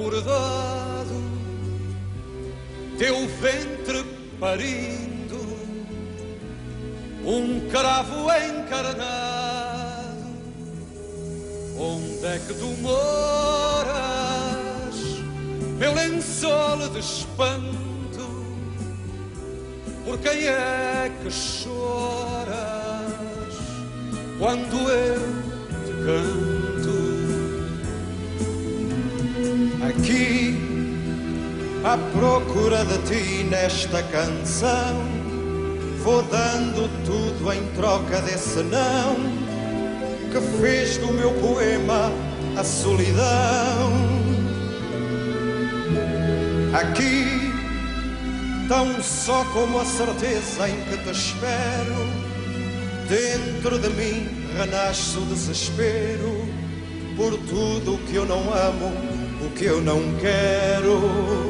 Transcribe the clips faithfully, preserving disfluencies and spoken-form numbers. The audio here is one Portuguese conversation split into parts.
acordado, teu ventre parindo, um cravo encarnado. Onde é que tu moras, meu lençol de espanto? Por quem é que choras quando eu te canto? Aqui, à procura de ti nesta canção, vou dando tudo em troca desse não que fez do meu poema a solidão. Aqui, tão só como a certeza em que te espero, dentro de mim renasce o desespero por tudo o que eu não amo, o que eu não quero.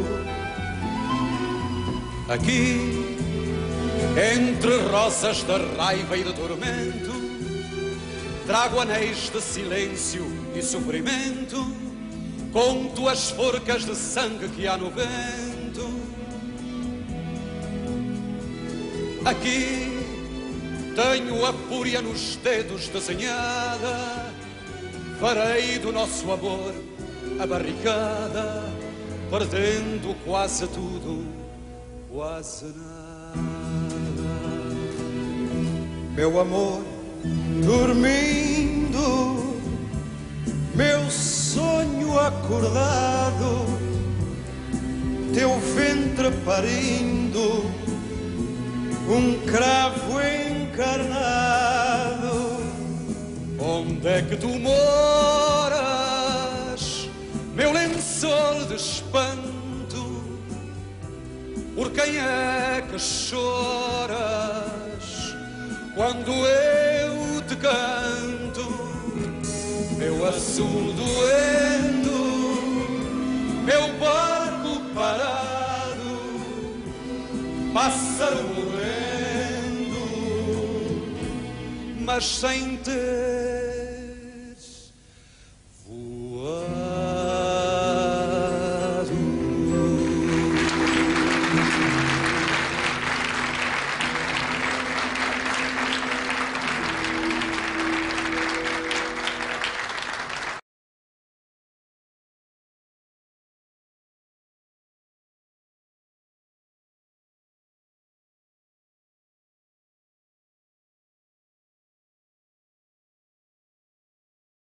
Aqui, entre rosas de raiva e de tormento, trago anéis de silêncio e sofrimento, conto as forcas de sangue que há no vento. Aqui tenho a fúria nos dedos desenhada, farei do nosso amor a barricada, perdendo quase tudo, quase nada. Meu amor, dormindo, meu sonho acordado, teu ventre parindo, um cravo encarnado. Onde é que tu moras, meu lençol de espanto? Por quem é que choras quando eu te canto? Meu azul doendo, meu barco parado, pássaro morrendo, mas sem ter